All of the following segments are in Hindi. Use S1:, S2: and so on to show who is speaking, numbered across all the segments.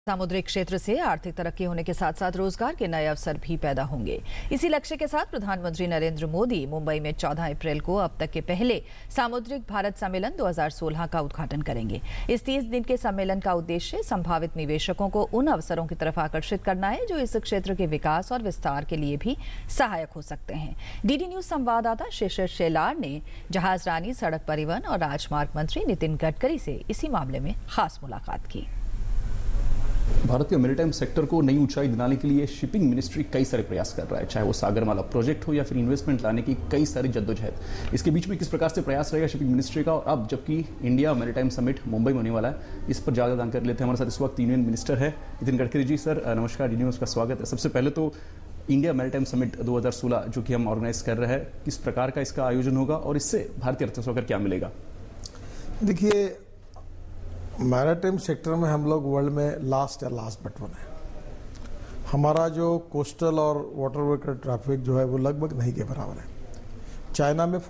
S1: सामुद्रिक क्षेत्र से आर्थिक तरक्की होने के साथ साथ रोजगार के नए अवसर भी पैदा होंगे। इसी लक्ष्य के साथ प्रधानमंत्री नरेंद्र मोदी मुंबई में 14 अप्रैल को अब तक के पहले सामुद्रिक भारत सम्मेलन 2016 का उद्घाटन करेंगे। इस 30 दिन के सम्मेलन का उद्देश्य संभावित निवेशकों को उन अवसरों की तरफ आकर्षित करना है जो इस क्षेत्र के विकास और विस्तार के लिए भी सहायक हो सकते हैं। डीडी न्यूज संवाददाता शिशिर शेलार ने जहाजरानी, सड़क परिवहन और राजमार्ग मंत्री नितिन गडकरी से इसी मामले में खास मुलाकात की।
S2: भारतीय मैरीटाइम सेक्टर को नई ऊंचाई दिलाने के लिए शिपिंग मिनिस्ट्री कई सारे प्रयास कर रहा है, चाहे वो सागरमाला प्रोजेक्ट हो या फिर इन्वेस्टमेंट लाने की कई सारी जद्दोजहद। इसके बीच में किस प्रकार से प्रयास रहेगा शिपिंग मिनिस्ट्री का, और अब जबकि इंडिया मैरीटाइम समिट मुंबई में होने वाला है, इस पर ज़्यादा जानकारी लेते हैं। हमारे साथ इस वक्त यूनियन मिनिस्टर है नितिन गडकरी जी। सर नमस्कार, डी न्यूज़ का स्वागत है। सबसे पहले तो इंडिया मैरीटाइम समिट 2016 जो कि हम ऑर्गेनाइज कर रहे हैं, किस प्रकार का इसका आयोजन होगा और इससे भारतीय अर्थव्यवस्था को क्या मिलेगा?
S3: देखिए, मैरीटाइम सेक्टर में हम लोग वर्ल्ड में लास्ट बट वन है। हमारा जो कोस्टल और वाटरवे का ट्रैफिक जो है वो लगभग नहीं के बराबर है। चाइना में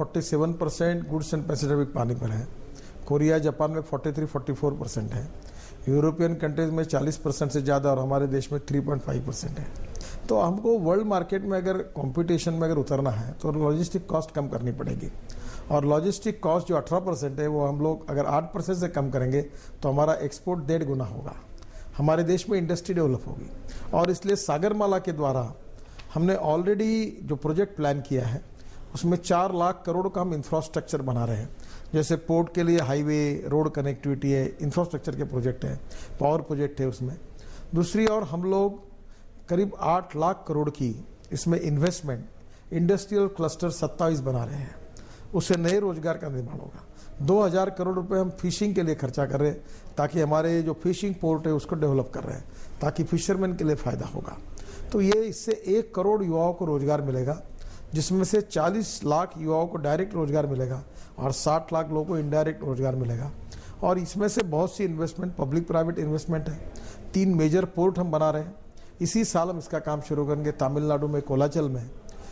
S3: 47% गुड्स एंड पैसेंजर ट्रैफिक पानी पर है। कोरिया, जापान में 43-44% है। यूरोपियन कंट्रीज में 40% से ज़्यादा और हमारे देश में 3.5% है। तो हमको वर्ल्ड मार्केट में अगर कंपटीशन में अगर उतरना है तो लॉजिस्टिक कॉस्ट कम करनी पड़ेगी, और लॉजिस्टिक कॉस्ट जो 18% है वो हम लोग अगर 8% से कम करेंगे तो हमारा एक्सपोर्ट 1.5 गुना होगा, हमारे देश में इंडस्ट्री डेवलप होगी। और इसलिए सागरमाला के द्वारा हमने ऑलरेडी जो प्रोजेक्ट प्लान किया है उसमें 4 लाख करोड़ का हम इंफ्रास्ट्रक्चर बना रहे हैं। जैसे पोर्ट के लिए हाईवे, रोड कनेक्टिविटी है, इंफ्रास्ट्रक्चर के प्रोजेक्ट है, पावर प्रोजेक्ट है उसमें। दूसरी ओर हम लोग करीब 8 लाख करोड़ की इसमें इन्वेस्टमेंट इंडस्ट्रियल क्लस्टर 27 बना रहे हैं, उससे नए रोजगार का निर्माण होगा। 2000 करोड़ रुपए हम फिशिंग के लिए खर्चा कर रहे हैं, ताकि हमारे जो फिशिंग पोर्ट है उसको डेवलप कर रहे हैं, ताकि फिशरमैन के लिए फ़ायदा होगा। तो ये इससे 1 करोड़ युवाओं को रोजगार मिलेगा, जिसमें से 40 लाख युवाओं को डायरेक्ट रोजगार मिलेगा और 60 लाख लोगों को इनडायरेक्ट रोजगार मिलेगा। और इसमें से बहुत सी इन्वेस्टमेंट, पब्लिक प्राइवेट इन्वेस्टमेंट है। 3 मेजर पोर्ट हम बना रहे हैं। इसी साल हम इसका काम शुरू करेंगे, तमिलनाडु में कोलाचल में,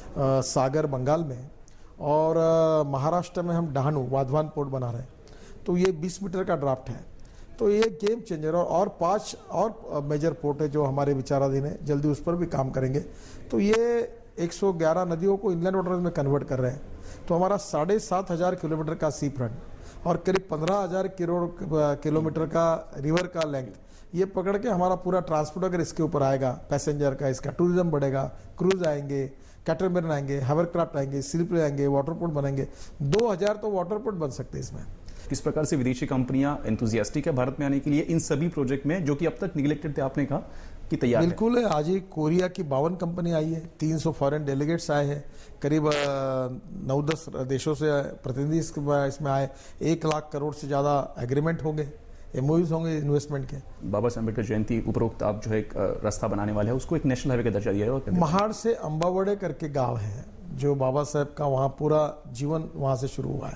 S3: सागर बंगाल में, और महाराष्ट्र में हम डहाणु वाधवान पोर्ट बना रहे हैं। तो ये 20 मीटर का ड्राफ्ट है। तो ये गेम चेंजर। और 5 और मेजर पोर्ट है जो हमारे विचाराधीन है, जल्दी उस पर भी काम करेंगे। तो ये 111 नदियों को इनलैंड वाटर में कन्वर्ट कर रहे हैं। तो हमारा 7,500 किलोमीटर का सी फ्रंट और करीब 15,000 किलोमीटर का रिवर का लेंथ, ये पकड़ के हमारा पूरा ट्रांसपोर्ट अगर इसके ऊपर आएगा, पैसेंजर का, इसका टूरिज्म बढ़ेगा, क्रूज आएंगे, कैटरमैन आएंगे, हावरक्राफ्ट आएंगे, शिप आएंगे, वाटरपोर्ट बनेंगे। 2000 तो वाटरपोर्ट बन सकते हैं इसमें।
S2: किस प्रकार से विदेशी कंपनियां एंथुजियास्टिक है भारत में आने के लिए इन सभी प्रोजेक्ट में, जो कि अब तक निगलेक्टेड थे, आपने कहा कि तैयार
S3: बिल्कुल है। आज ही कोरिया की 52 कंपनी आई है, 300 फॉरेन डेलीगेट्स आए हैं, करीब 9-10 देशों से प्रतिनिधि इसमें आए। 1 लाख करोड़ से ज़्यादा एग्रीमेंट होंगे, एमओयूज होंगे इन्वेस्टमेंट के।
S2: बाबा साहब अम्बेडकर जयंती उपरोक्त आप जो है एक रास्ता बनाने वाले हैं, उसको एक नेशनल हाईवे का दर्जा दिया है।
S3: महाड़ से अंबावड़े करके गांव है, जो बाबा साहब का वहाँ पूरा जीवन वहाँ से शुरू हुआ है,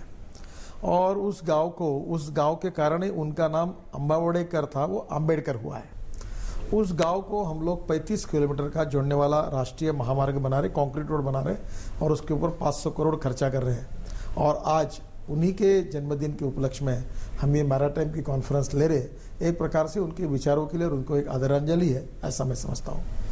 S3: और उस गांव के कारण ही उनका नाम अंबावड़ेकर था, वो अम्बेडकर हुआ है। उस गांव को हम लोग 35 किलोमीटर का जोड़ने वाला राष्ट्रीय महामार्ग बना रहे, कंक्रीट रोड बना रहे, और उसके ऊपर 500 करोड़ खर्चा कर रहे हैं। और आज उन्हीं के जन्मदिन के उपलक्ष्य में हम ये मैरीटाइम की कॉन्फ्रेंस ले रहे, एक प्रकार से उनके विचारों के लिए और उनको एक आदरांजलि है, ऐसा मैं समझता हूँ।